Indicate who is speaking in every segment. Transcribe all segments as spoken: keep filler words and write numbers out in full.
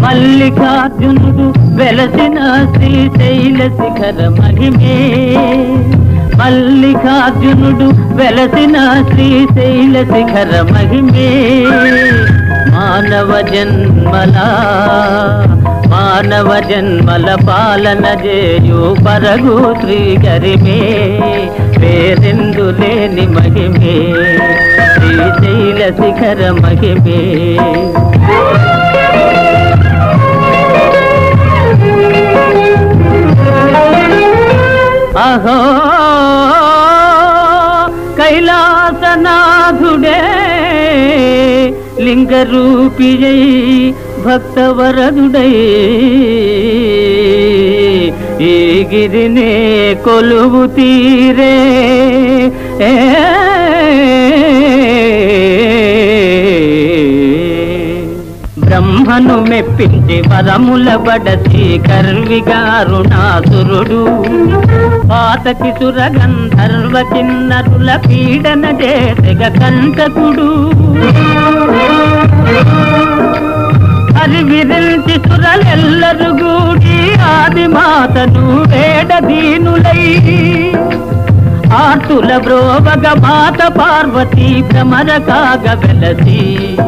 Speaker 1: మల్లికార్జునుడు వెలసిన శ్రీశైల శిఖర మహిమే మల్లికార్జునుడు వెలసిన శ్రీశైల శిఖర మహిమే మానవ జన్మల మానవ జన్మల పాలన చేయు పరగు శ్రీ గరిమే పేరెందు లేని మహిమే శ్రీశైల శిఖర మహిమే అహో కైలాసనాథుడే లింగరూపియై భక్తవరదుడై ఈ గిరినే కొలువు తీరే బ్రహ్మను మెప్పించి వరముల బడసి కర్విగారుణాసురుడు పాతకి సురగంధర్వ కిన్నరుల పీడన చేసెగ కంటకుడు హరివిరించి సురలెల్లరు గూడి ఆదిమాతను వేడదీనులై ఆర్తుల బ్రోవగ మాత పార్వతీ భ్రమర కాగ వెలసి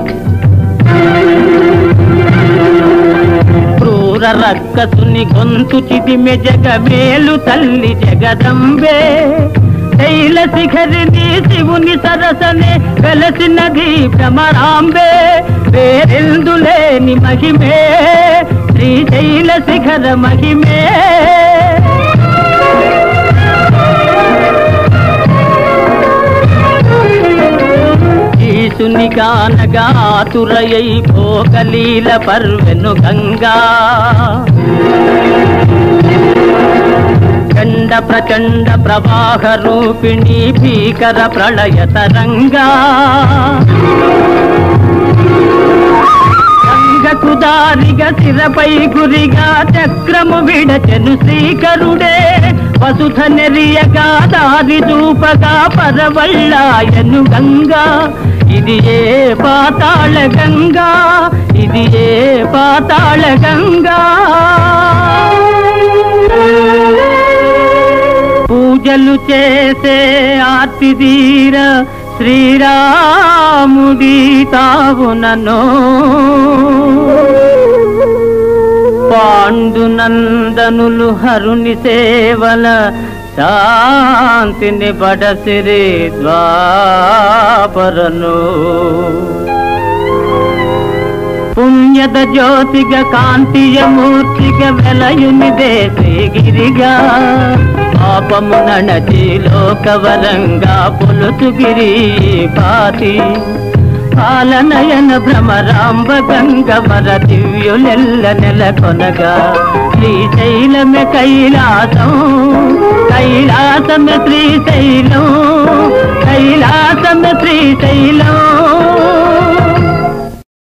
Speaker 1: క్రూర రక్కసుని గొంతు చిదిమె జగమేలు తల్లి జగదంబే శైల శిఖరిని శివుని సరసనే వెలసినది భ్రమరాంబే పేరెందులేని మహిమే శ్రీశైల శిఖర మహిమే ఈశుని కానగా ఆతురయై భోగలీల పర్వెను గంగా చండ ప్రచండ ప్రవాహ రూపిణి భీకర ప్రళయ తరంగా గంగకు దారిగా శిరపై గురిగా చక్రము విడచెను శ్రీకరుడే వసుధ నెరియగా దారి చూపగా పరవళ్ళాయను గంగా ఇది ఏ పాతాళ గంగా ఇది ఏ పాతాళ గంగా పూజలు చేసే ఆర్తిదీర శ్రీరాముడి తావుననో పాండునందనులు హరుని సేవల శాంతిని బడసిరి ద్వాపరను పుణ్యద జ్యోతిగ కాంతియ మూర్తిగ వెలయుని దేశగిరిగా పాపము నణచి లోకవరంగా పొలుసుగిరి పాతి పాలనయన భ్రమరాంబ గంగమర దివ్యులెల్ల నెలకొనగా శ్రీశైలమే కైలాసం కైలాసమే శ్రీశైలం కైలాసమే శ్రీశైలం